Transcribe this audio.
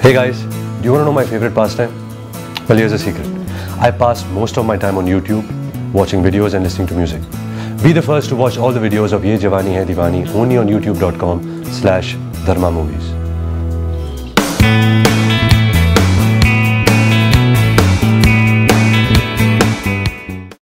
Hey guys, do you want to know my favorite pastime? Well, here's a secret. I pass most of my time on YouTube, watching videos and listening to music. Be the first to watch all the videos of Ye Jawani Hai Diwani only on youtube.com/dharmamovies.